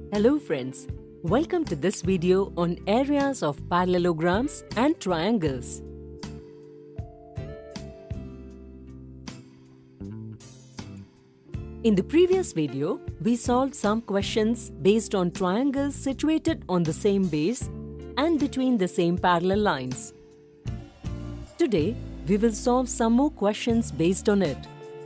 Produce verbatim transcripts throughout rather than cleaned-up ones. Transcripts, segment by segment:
Hello friends, welcome to this video on areas of parallelograms and triangles. In the previous video, we solved some questions based on triangles situated on the same base and between the same parallel lines. Today, we will solve some more questions based on it.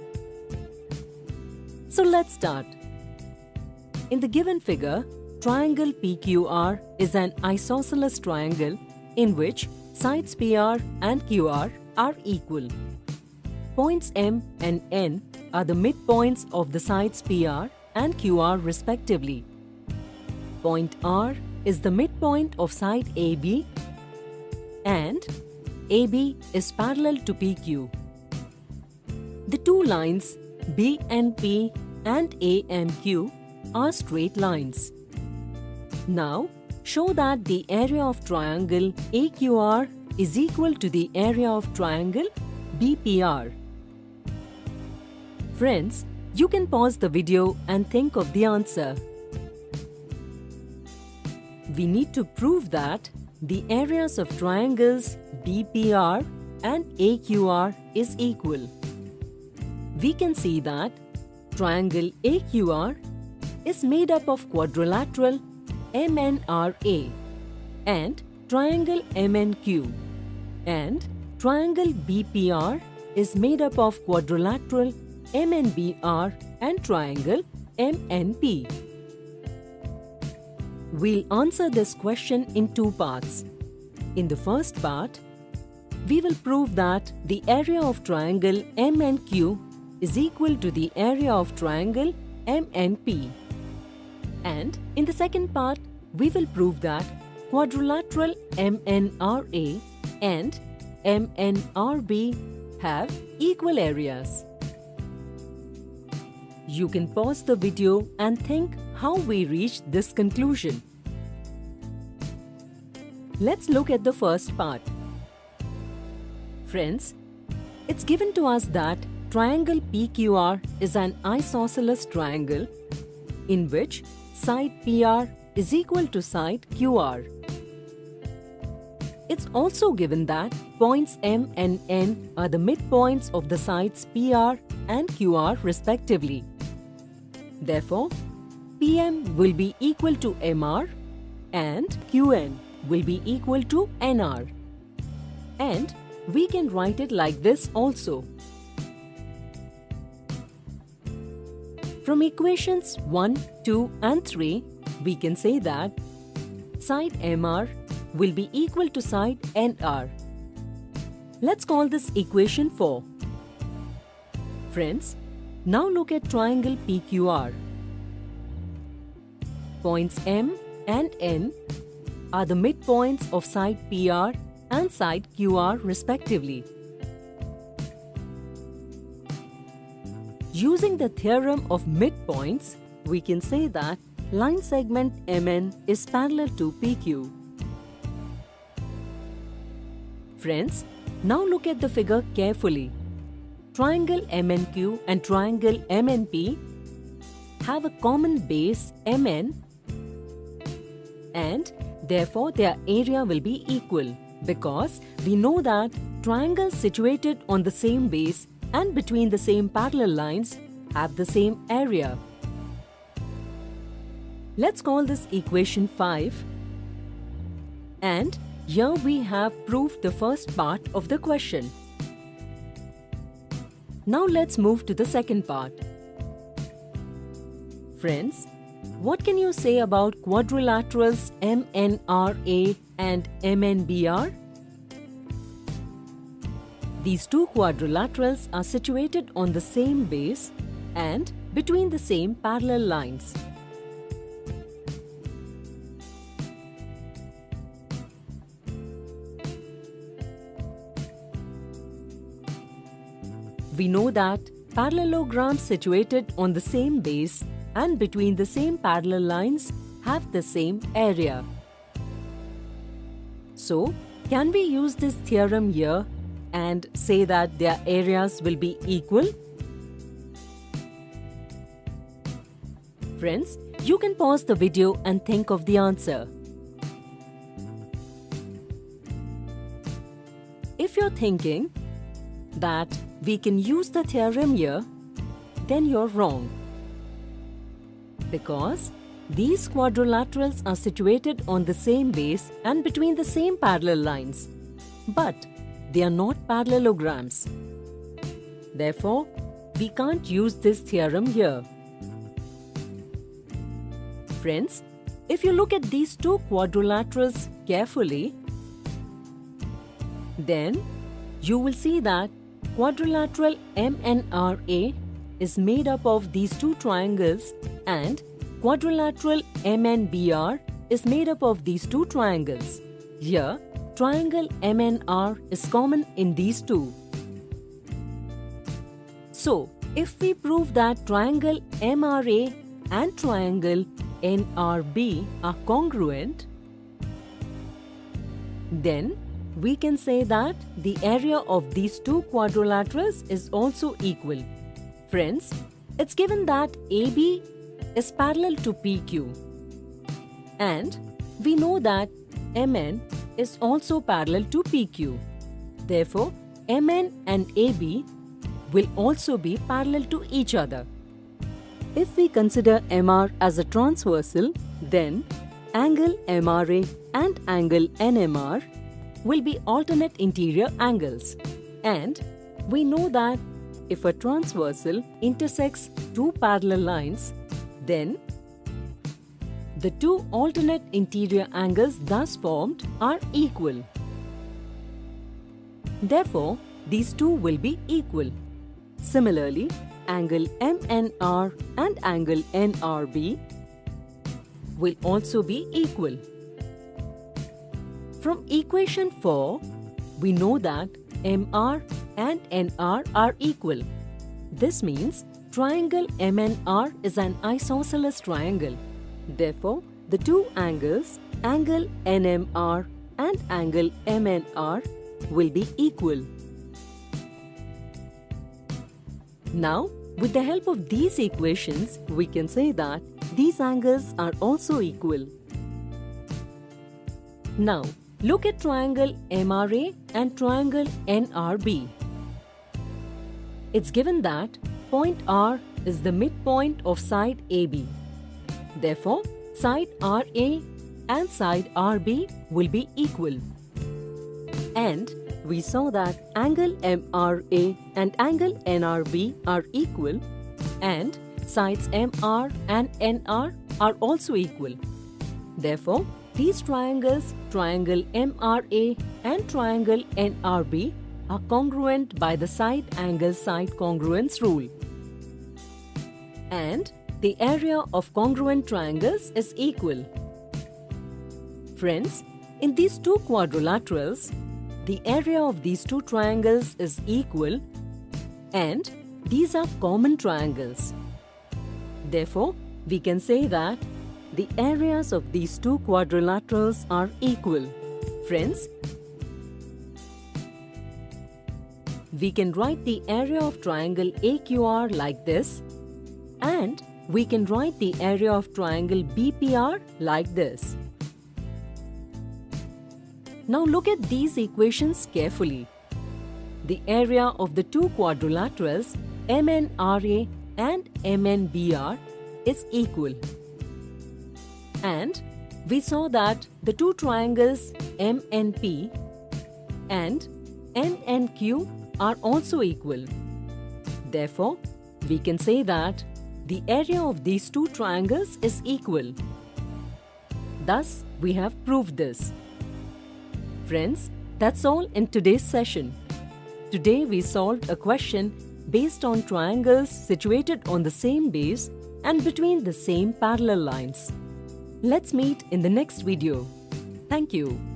So let's start. In the given figure, triangle P Q R is an isosceles triangle in which sides P R and Q R are equal. Points M and N are the midpoints of the sides P R and Q R respectively. Point R is the midpoint of side A B and A B is parallel to P Q. The two lines B and P and A and Q are straight lines. Now, show that the area of triangle A Q R is equal to the area of triangle B P R. Friends, you can pause the video and think of the answer. We need to prove that the areas of triangles B P R and A Q R is equal. We can see that triangle A Q R is made up of quadrilateral M N R A and triangle M N Q, and triangle B P R is made up of quadrilateral M N B R and triangle M N P. We'll answer this question in two parts. In the first part, we will prove that the area of triangle M N Q is equal to the area of triangle M N P. And in the second part, we will prove that quadrilateral M N R A and M N R B have equal areas. You can pause the video and think how we reached this conclusion. Let's look at the first part. Friends, it's given to us that triangle P Q R is an isosceles triangle in which side P R is equal to side Q R. It's also given that points M and N are the midpoints of the sides P R and Q R respectively. Therefore, P M will be equal to M R and Q N will be equal to N R. And we can write it like this also. From equations one, two and three, we can say that side M R will be equal to side N R. Let's call this equation four. Friends, now look at triangle P Q R. Points M and N are the midpoints of side P R and side Q R respectively. Using the theorem of midpoints, we can say that line segment M N is parallel to P Q. Friends, now look at the figure carefully. Triangle M N Q and triangle M N P have a common base M N, and therefore their area will be equal because we know that triangles situated on the same base and between the same parallel lines have the same area. Let's call this equation five. And here we have proved the first part of the question. Now let's move to the second part. Friends, what can you say about quadrilaterals M N R A and M N B R? These two quadrilaterals are situated on the same base and between the same parallel lines. We know that parallelograms situated on the same base and between the same parallel lines have the same area. So, can we use this theorem here and say that their areas will be equal? Friends, You can pause the video and think of the answer. If you're thinking that we can use the theorem here, then you're wrong. Because these quadrilaterals are situated on the same base and between the same parallel lines, but they are not parallelograms. Therefore, we can't use this theorem here. Friends, if you look at these two quadrilaterals carefully, then you will see that quadrilateral M N R A is made up of these two triangles and quadrilateral M N B R is made up of these two triangles. Here, triangle M N R is common in these two. So, if we prove that triangle M R A and triangle N R B are congruent, then we can say that the area of these two quadrilaterals is also equal. Friends, it's given that A B is parallel to P Q, and we know that M N is also parallel to P Q. Therefore, M N and A B will also be parallel to each other. If we consider M R as a transversal, then angle M R A and angle N M R will be alternate interior angles. And we know that if a transversal intersects two parallel lines, then the two alternate interior angles thus formed are equal. Therefore, these two will be equal. Similarly, angle M N R and angle N R B will also be equal. From equation four, we know that M R and N R are equal. This means triangle M N R is an isosceles triangle. Therefore, the two angles, angle N M R and angle M N R, will be equal. Now, with the help of these equations, we can say that these angles are also equal. Now, look at triangle M R A and triangle N R B. It's given that point R is the midpoint of side A B. Therefore, side R A and side R B will be equal. And we saw that angle M R A and angle N R B are equal, and sides M R and N R are also equal. Therefore, these triangles, triangle M R A and triangle N R B, are congruent by the side angle side congruence rule. And the area of congruent triangles is equal. Friends, in these two quadrilaterals, the area of these two triangles is equal, and these are common triangles. Therefore, we can say that the areas of these two quadrilaterals are equal. Friends, we can write the area of triangle A Q R like this, and we can write the area of triangle B P R like this. Now look at these equations carefully. The area of the two quadrilaterals M N R A and M N B R is equal. And we saw that the two triangles M N P and N N Q are also equal. Therefore, we can say that the area of these two triangles is equal. Thus, we have proved this. Friends, that's all in today's session. Today we solved a question based on triangles situated on the same base and between the same parallel lines. Let's meet in the next video. Thank you.